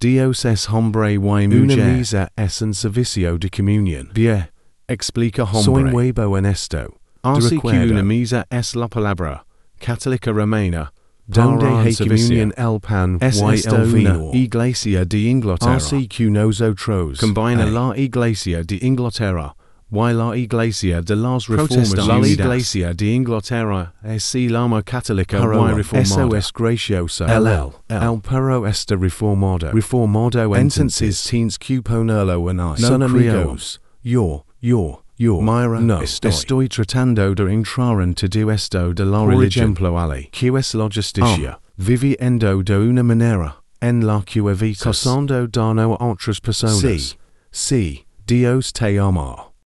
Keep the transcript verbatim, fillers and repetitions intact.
Dios es hombre y mujer. Una misa es un servicio de comunión. Bien, explica hombre. Soy nuevo en esto. Así que una misa es la palabra católica romana, donde hay comunión el pan y el vino. Iglesia de Inglaterra. Así que nosotros combina la Iglesia de Inglaterra y la Iglesia de las Reformas. La Iglesia de Inglaterra es la católica y reformada. Eso es gracioso. El, el, el pero está reformado. Reformado entonces tienes que ponerlo en I. Son amigos. Yo, yo. Yo, Myra, no, estoy. estoy tratando de entrar en todo esto de la religión. Por ejemplo, Ali, que es la justicia, oh. viviendo de una manera en la que evitas causando daño a otras personas. Sí, sí, Dios te ama.